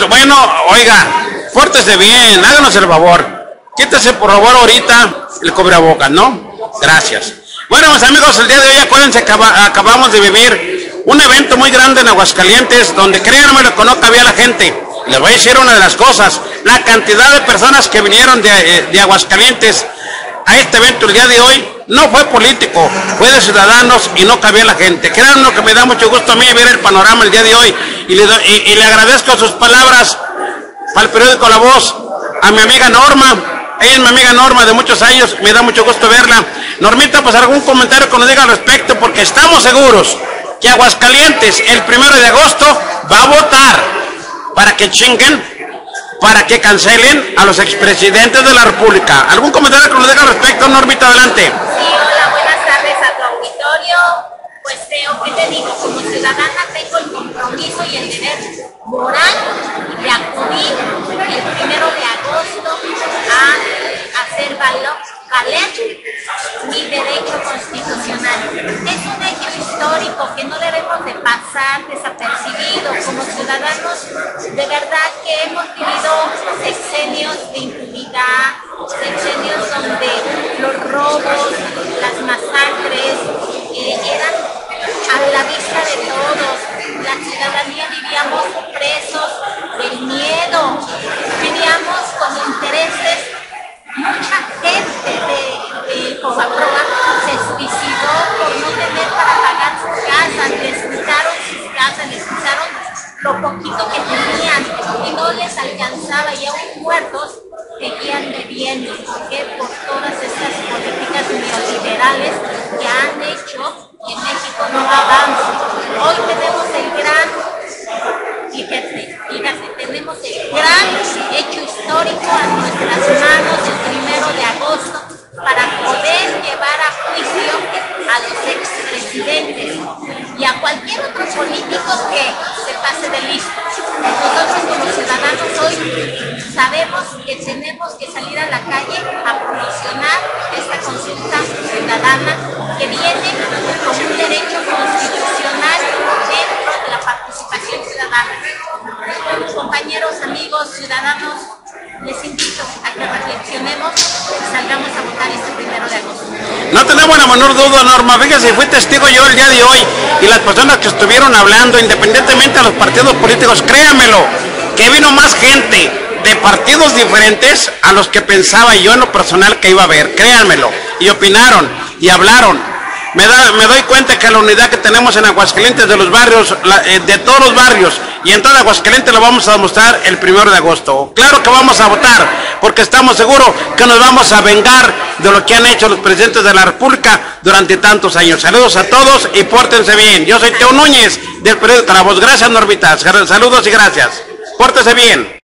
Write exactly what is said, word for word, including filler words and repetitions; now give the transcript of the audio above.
pues bueno, oiga, pórtese bien, háganos el favor. Quítese por favor ahorita el cubrebocas, ¿no? Gracias. Bueno, mis amigos, el día de hoy acuérdense, acaba, acabamos de vivir un evento muy grande en Aguascalientes, donde créanme lo que no cabía la gente. Les voy a decir una de las cosas, la cantidad de personas que vinieron de, de Aguascalientes a este evento el día de hoy no fue político, fue de ciudadanos y no cabía la gente. Créanme que me da mucho gusto a mí ver el panorama el día de hoy y le, y, y le agradezco sus palabras para el periódico La Voz, a mi amiga Norma. Ella es mi amiga Norma de muchos años, me da mucho gusto verla. Normita, pues algún comentario que nos diga al respecto, porque estamos seguros que Aguascalientes el primero de agosto va a votar para que chinguen, para que cancelen a los expresidentes de la República. ¿Algún comentario que nos diga al respecto, Normita? Adelante. Sí, hola, buenas tardes a tu auditorio. Pues creo que te digo, como ciudadana tengo el compromiso y el deber moral de acudir el primero de agosto a hacer valer mi derecho constitucional. Es un hecho histórico que no debemos de pasar desapercibido. Como ciudadanos, de verdad que hemos vivido sexenios de impunidad, sexenios donde los robos, las masacres eh, eran a la vista de todos. La ciudadanía vivíamos presos del miedo, vivíamos con intereses. Mucha gente de, de Covaproa se suicidó por no tener para pagar sus casas, les quitaron sus casas, les quitaron lo poquito que tenían y no les alcanzaba, y aún muertos seguían viviendo. ¿Por qué? Por todas estas políticas neoliberales que han hecho que México no avance. Hoy tenemos el gran, fíjate, fíjate, tenemos el gran hecho histórico a nuestras manos el primero de agosto para poder llevar a juicio a los expresidentes y a cualquier otro político que se pase de listo. Nosotros como ciudadanos hoy sabemos que tenemos que salir a la calle a promocionar esta consulta ciudadana que viene como un derecho constitucional dentro de la participación ciudadana. Compañeros, amigos, ciudadanos, les invito a que reflexionemos y salgamos a votar este primero de agosto. No tenemos la menor duda, Norma. Fíjese, fui testigo yo el día de hoy y las personas que estuvieron hablando, independientemente de los partidos políticos, créanmelo, que vino más gente de partidos diferentes a los que pensaba yo en lo personal que iba a haber, créanmelo, y opinaron y hablaron. Me, da, me doy cuenta que la unidad que tenemos en Aguascalientes de los barrios, la, eh, de todos los barrios y en todo Aguascalientes lo vamos a demostrar el primero de agosto. Claro que vamos a votar porque estamos seguros que nos vamos a vengar de lo que han hecho los presidentes de la República durante tantos años. Saludos a todos y pórtense bien. Yo soy Teo Núñez del periódico La Voz. Gracias, Normitas. Saludos y gracias. Pórtense bien.